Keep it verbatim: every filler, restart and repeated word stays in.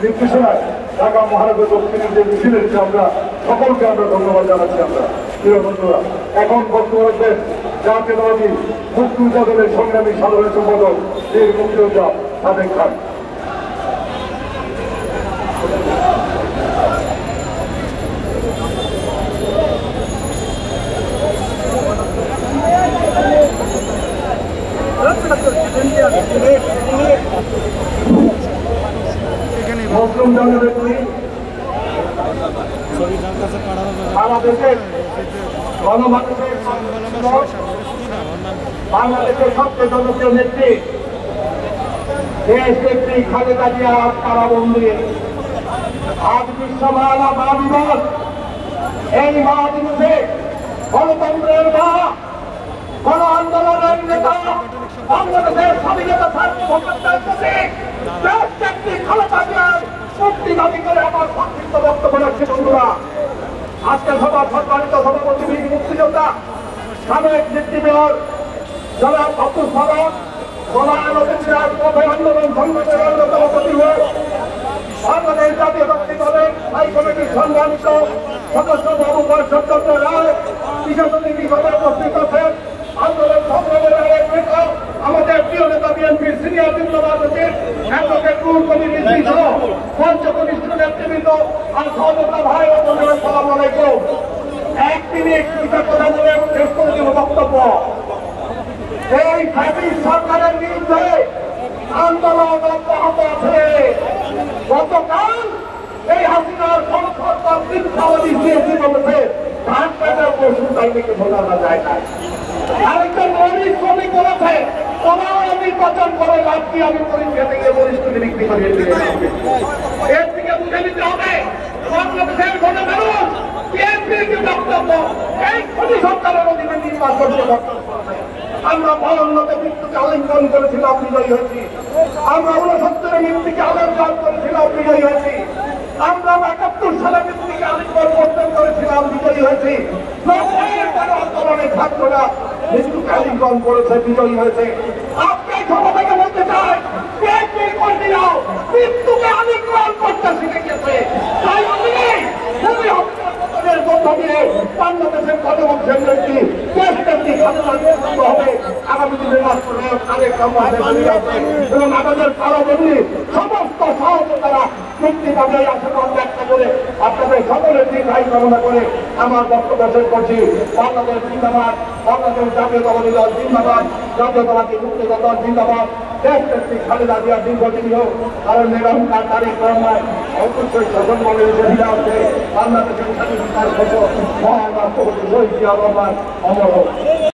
নির্দেশনায় ঢাকা মহানগর দক্ষিণের যে মিছিল এসেছে আমরা সকলকে আমরা ধন্যবাদ জানাচ্ছি। আমরা প্রিয় বন্ধুরা, এখন বক্তব্য রাখবেন জাতীয়তাবাদী মুক্তিযোদ্ধা দলের সংগ্রামী সাধারণ সম্পাদক বীর মুক্তিযোদ্ধা সাদেক খান। মুসলিম জনগোষ্ঠী বাংলাদেশের গণমানুষের বাংলাদেশের সবচেয়ে জনপ্রিয় নেত্রী দেশ নেত্রী খালেদা জিয়া কারাবন্দী। আজ বিশ্ব মহিলা মা দিবস। এই মা দিবসে গণতন্ত্রের মা, গণ আন্দোলনের নেতা, বাংলাদেশের স্বাধীনতা সার্বভৌমত্বের প্রতীক দেশ নেত্রী খালেদা জিয়ার মুক্তি দাবি করে আমার সংক্ষিপ্ত বক্তব্য রাখছি। বন্ধুরা, আজকে সভার সম্মানিত সভাপতি বীর মুক্তিযোদ্ধা সাবেক ডিপ্টি মেয়র জনাব আব্দুল সালাম আন্দোলন সংগঠনের অন্যতম প্রতিনিধি, বাংলাদেশ জাতীয়তাবাদী দলের স্থায়ী কমিটির সম্মানিত সদস্য বাবু চন্দ্র রায় বিশেষ অতিথি হিসেবে উপস্থিত আছেন। আন্দোলন সংগ্রামের আরেক নেতা, আমাদের প্রিয় নেতা বিএনপির সিনিয়র যুগ্মবাদীর অ্যাডভোকেট রুল কমিটির সহ পঞ্চকনিষ্ঠ নেতৃবৃন্দ আর সহযোগিতা ভাই ও বোনেরা, আসসালামু আলাইকুম। এক মিনিট কিছু কথা বলে শেষ করে দেব বক্তব্য। এই ফ্যাসিস্ট সরকারের বিরুদ্ধে আন্দোলন অব্যাহত আছে। গতকাল এই হাসিনার সরকার মিথ্যাবাদী দিয়েছে বলেছে ধান কাটার পশু তাইকে বোঝানো যায় না। আরেকজন মৌলিক শ্রমিক বলেছে তোমার নির্বাচন করে লাভ কি, আমি পরীক্ষা থেকে পরিস্থিতি বিক্রি করিয়ে দিয়ে এর থেকে বুঝে নিতে হবে বাংলাদেশের গণমানুষ বিএনপির যে বক্তব্য এই ক্ষতি সরকারের অধীনে নির্বাচন আমরা বাউন্নতে মৃত্যুকে আলিঙ্গন করেছিলাম, বিজয়ী হয়েছি। আমরা উনসত্তরে মৃত্যুকে আলিঙ্গন করেছিলাম, বিজয়ী হয়েছি। আমরা একাত্তর সালে মৃত্যুকে আলিঙ্গন বর্জন করেছিলাম, বিজয়ী হয়েছি। আন্দোলনের ছাত্ররা মৃত্যুকে আলিঙ্গন করেছে, বিজয়ী হয়েছে। আজকে সভা থেকে বলতে চাই বিএনপির কর্মীরা মৃত্যুকে আলিঙ্গন করতে শিখে গেছে। তাই ভূমি হত্যার মধ্য দিয়ে বাংলাদেশের গণমানুষের নেত্রী দেশ নেত্রী হবে আগামী দিনের রাষ্ট্রনায়ক তারেক রহমান এবং আমাদের কারাবন্দী সমস্ত সহযোগিতারা মুক্তি পাবে আশীর্বাদ ব্যক্ত করে আপনাদের সকলের দীর্ঘায়ু কামনা করে আমার বক্তব্য শেষ করছি। বাংলাদেশ জিন্দাবাদ, বাংলাদেশ জাতীয়তাবাদী দল জিন্দাবাদ, জাতীয়তাবাদী মুক্তিযোদ্ধা দল জিন্দাবাদ। দেশ নেত্রী খালেদা জিয়া দীর্ঘদিন হোক, কারণ নিরঙ্কার তারেক রহমান অবশ্যই শাসন বলে ফিরে আসছে। বাংলাদেশের স্বাধীনতার ফসল মহান রাষ্ট্রপতি শহীদ জিয়া রহমান অমর হোক।